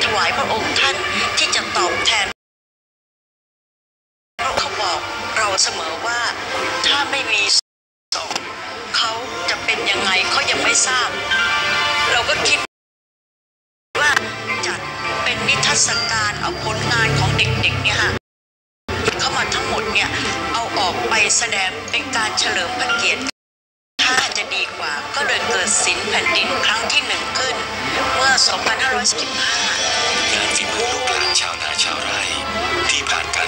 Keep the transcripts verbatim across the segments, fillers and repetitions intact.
วายพระองค์ท่านที่จะตอบแทนเพราะเขาบอกเราเสมอว่าถ้าไม่มีสองเขาจะเป็นยังไงเขายังไม่ทราบเราก็คิดว่าจัดเป็นนิทรรศการเอาผลงานของเด็กๆเนี่ยค่ะเข้ามาทั้งหมดเนี่ยเอาออกไปแสดงเป็นการเฉลิมพระเกียรติถ้าจะดีกว่าก็เลยเกิดศิลป์แผ่นดินครั้งที่หนึ่งขึ้นเมื่อ สองพันห้าร้อยสิบห้างานฝีมือลูกหลานชาวนาชาวไร่ที่ผ่านการ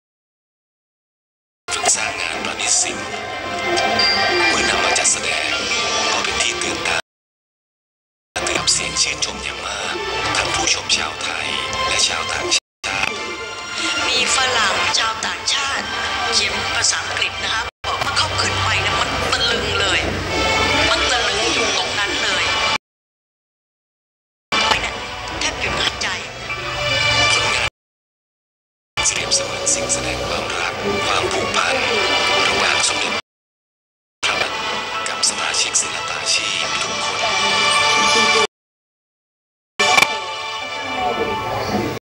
ฝึกสร้างงานประณีตศิลป์เมื่อนำมาจัดแสดงก็เป็นที่ตื่นตาตื่นเสียงชื่นชมอย่างมากทั้งผู้ชมชาวไทยและชาวต่างชาติมีฝรั่งชาวต่างชาติเขียนภาษาอังกฤษนะครับบอกว่าเขาขึ้นไปนะมันตะลึงเลยมันตะลึงอยู่ตรงนั้นเลยแทบหยุดหายใจผลงานเสรียบเสมือนสิ่งแสดงความรักความผูกพัน